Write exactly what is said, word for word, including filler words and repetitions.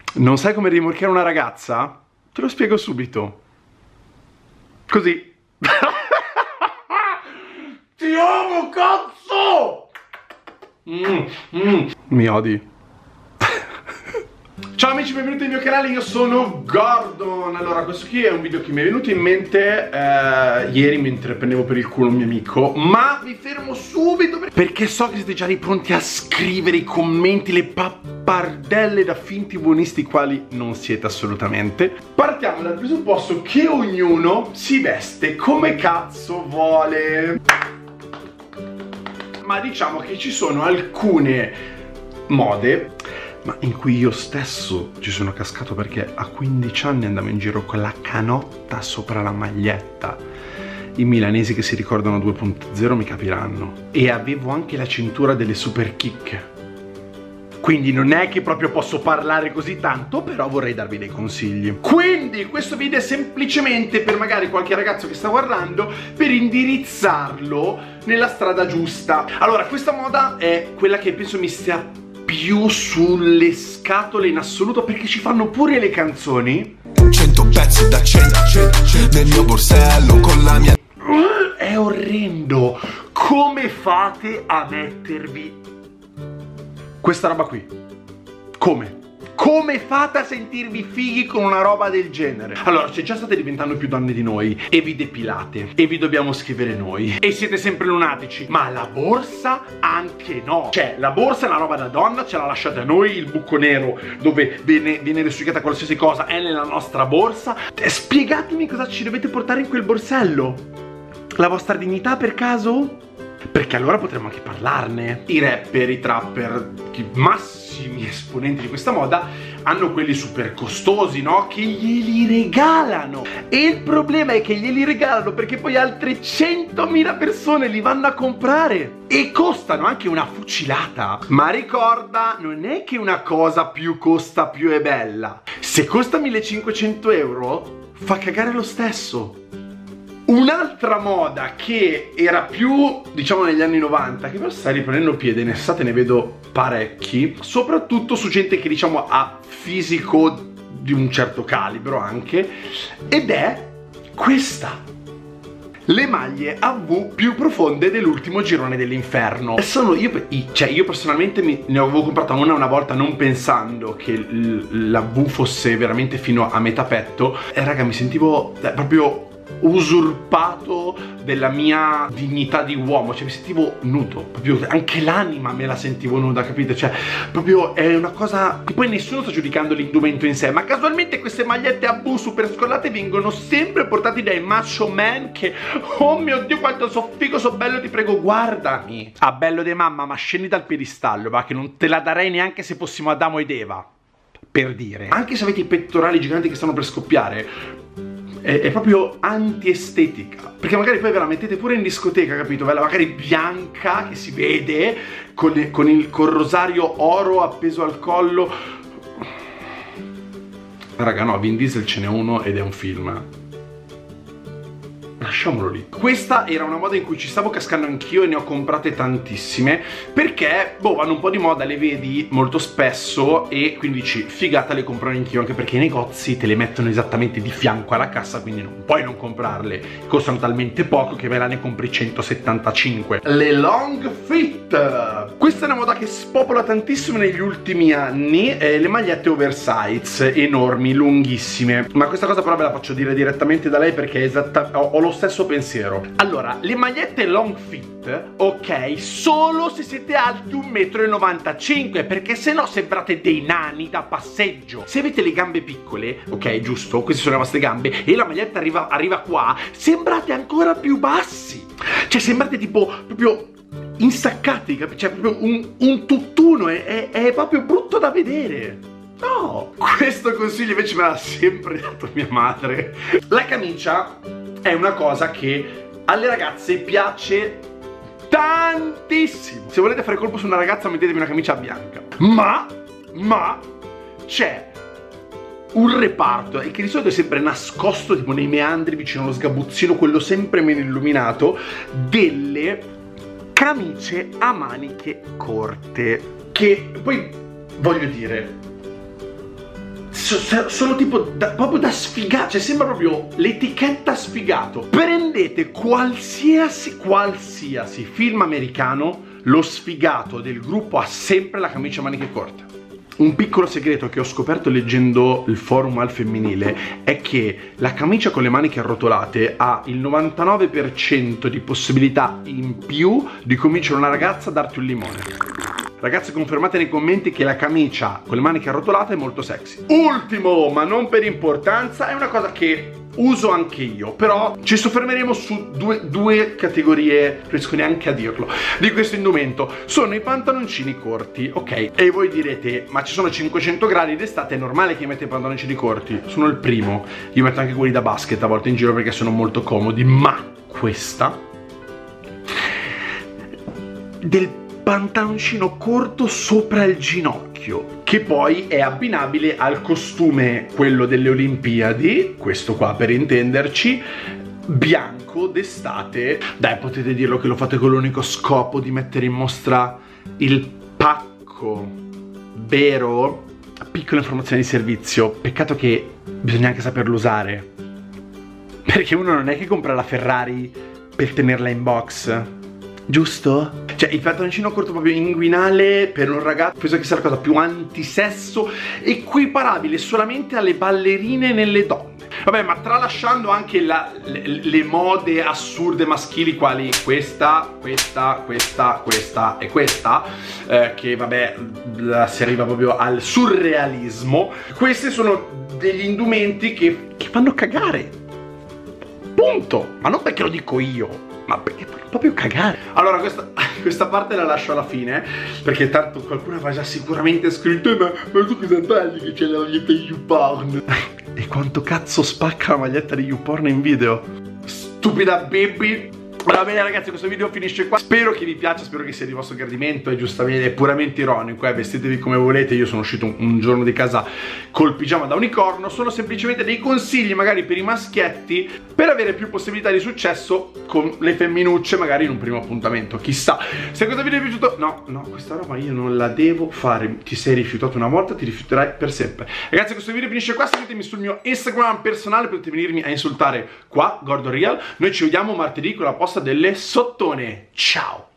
Non sai come rimorchiare una ragazza? Te lo spiego subito. Così. Ti amo, cazzo! Mm, mm. Mi odi. Ciao amici, benvenuti nel mio canale, io sono Gordon. Allora, questo qui è un video che mi è venuto in mente eh, ieri mentre prendevo per il culo un mio amico. Ma vi fermo subito perché so che siete già lì pronti a scrivere i commenti, le pappardelle da finti buonisti, quali non siete assolutamente. Partiamo dal presupposto che ognuno si veste come cazzo vuole. Ma diciamo che ci sono alcune mode ma in cui io stesso ci sono cascato, perché a quindici anni andavo in giro con la canotta sopra la maglietta. I milanesi che si ricordano due punto zero mi capiranno. E avevo anche la cintura delle super kick. Quindi non è che proprio posso parlare così tanto, però vorrei darvi dei consigli. Quindi questo video è semplicemente per magari qualche ragazzo che sta guardando, per indirizzarlo nella strada giusta. Allora, questa moda è quella che penso mi stia più sulle scatole in assoluto, perché ci fanno pure le canzoni. Cento pezzi da cento nel mio borsello con la mia... È orrendo. Come fate a mettervi questa roba qui? Come? Come fate a sentirvi fighi con una roba del genere? Allora, se già state diventando più donne di noi e vi depilate e vi dobbiamo scrivere noi e siete sempre lunatici, ma la borsa anche no. Cioè, la borsa è una roba da donna, ce la lasciate a noi, il buco nero dove viene, viene resucchiata qualsiasi cosa è nella nostra borsa. Spiegatemi cosa ci dovete portare in quel borsello. La vostra dignità per caso? Perché allora potremmo anche parlarne. I rapper, i trapper, i massimi esponenti di questa moda hanno quelli super costosi, no? Che glieli regalano. E il problema è che glieli regalano perché poi altre centomila persone li vanno a comprare. E costano anche una fucilata. Ma ricorda, non è che una cosa più costa più è bella. Se costa millecinquecento euro, fa cagare lo stesso. Un'altra moda che era più, diciamo, negli anni novanta, che però sta riprendendo piede, in estate ne vedo parecchi, soprattutto su gente che, diciamo, ha fisico di un certo calibro anche, ed è questa. Le maglie a V più profonde dell'ultimo girone dell'inferno. Sono io, cioè io personalmente mi, ne avevo comprata una una volta non pensando che la V fosse veramente fino a metà petto, e raga, mi sentivo eh, proprio usurpato della mia dignità di uomo, cioè mi sentivo nudo, proprio anche l'anima me la sentivo nuda, capite? Cioè proprio è una cosa che poi nessuno sta giudicando l'indumento in sé, ma casualmente queste magliette a V super scollate vengono sempre portate dai macho man che, oh mio Dio quanto so figo, so bello, ti prego guardami. Ah, bello di mamma, ma scendi dal piedistallo, va, che non te la darei neanche se fossimo Adamo ed Eva, per dire. Anche se avete i pettorali giganti che stanno per scoppiare, È, è proprio antiestetica, perché magari poi ve la mettete pure in discoteca, capito? Ve la magari bianca che si vede con, le, con il col rosario oro appeso al collo. Raga, no, Vin Diesel ce n'è uno ed è un film. Lasciamolo lì. Questa era una moda in cui ci stavo cascando anch'io e ne ho comprate tantissime, perché, boh, vanno un po' di moda, le vedi molto spesso e quindi dici, figata, le comprerò anch'io, anche perché i negozi te le mettono esattamente di fianco alla cassa, quindi non puoi non comprarle. Costano talmente poco che me la ne compri centosettantacinque. Le long fit. Questa è una moda che spopola tantissimo negli ultimi anni, eh, le magliette oversize, enormi, lunghissime. Ma questa cosa però ve la faccio dire direttamente da lei, perché è esatta, ho, ho lo stesso pensiero. Allora, le magliette long fit, ok, solo se siete alti un metro e novantacinque, perché se no sembrate dei nani da passeggio. Se avete le gambe piccole, ok, giusto, queste sono le vostre gambe, e la maglietta arriva, arriva qua, sembrate ancora più bassi. Cioè sembrate tipo proprio insaccati, cioè proprio un, un tutt'uno, è, è, è proprio brutto da vedere. No, questo consiglio invece me l'ha sempre dato mia madre. La camicia è una cosa che alle ragazze piace tantissimo. Se volete fare colpo su una ragazza, mettetevi una camicia bianca. Ma, ma, c'è un reparto, e che di solito è sempre nascosto tipo nei meandri vicino allo sgabuzzino, quello sempre meno illuminato, delle camicie a maniche corte. Che poi, voglio dire, so, sono tipo da, proprio da sfigato, cioè sembra proprio l'etichetta sfigato. Prendete qualsiasi, qualsiasi film americano, lo sfigato del gruppo ha sempre la camicia a maniche corte. Un piccolo segreto che ho scoperto leggendo il forum al femminile è che la camicia con le maniche arrotolate ha il novantanove per cento di possibilità in più di convincere una ragazza a darti un limone. Ragazze, confermate nei commenti che la camicia con le maniche arrotolate è molto sexy. Ultimo, ma non per importanza, è una cosa che uso anche io, però ci soffermeremo su due, due categorie, non riesco neanche a dirlo, di questo indumento. Sono i pantaloncini corti, ok? E voi direte, ma ci sono cinquecento gradi d'estate, è normale che io metta i pantaloncini corti? Sono il primo, io metto anche quelli da basket a volte in giro perché sono molto comodi, ma questa del pantaloncino corto sopra il ginocchio, che poi è abbinabile al costume, quello delle Olimpiadi, questo qua per intenderci, bianco d'estate. Dai, potete dirlo che lo fate con l'unico scopo di mettere in mostra il pacco, vero? Piccola informazione di servizio, peccato che bisogna anche saperlo usare, perché uno non è che compra la Ferrari per tenerla in box, giusto? Cioè il pantaloncino corto proprio inguinale per un ragazzo penso che sia la cosa più antisesso, equiparabile solamente alle ballerine nelle donne. Vabbè, ma tralasciando anche la, le, le mode assurde maschili quali questa, questa, questa, questa e questa, eh, che vabbè si arriva proprio al surrealismo, questi sono degli indumenti che, che fanno cagare, punto, ma non perché lo dico io, ma perché fanno proprio cagare. Allora questa, questa parte la lascio alla fine, perché tanto qualcuno avrà già sicuramente scritto ma, ma tu cosa parli che c'è la maglietta di YouPorn? E quanto cazzo spacca la maglietta di YouPorn in video? Stupida baby. Va bene ragazzi, questo video finisce qua. Spero che vi piaccia, spero che sia di vostro gradimento. È giustamente, è puramente ironico, eh? Vestitevi come volete. Io sono uscito un, un giorno di casa col pigiama da unicorno. Sono semplicemente dei consigli magari per i maschietti, per avere più possibilità di successo con le femminucce magari in un primo appuntamento, chissà. Se questo video vi è piaciuto, no, no, questa roba io non la devo fare. Ti sei rifiutato una volta, ti rifiuterai per sempre. Ragazzi, questo video finisce qua. Seguitemi sul mio Instagram personale, potete venirmi a insultare qua, Gordon Real. Noi ci vediamo martedì con la posta delle sottone. Ciao!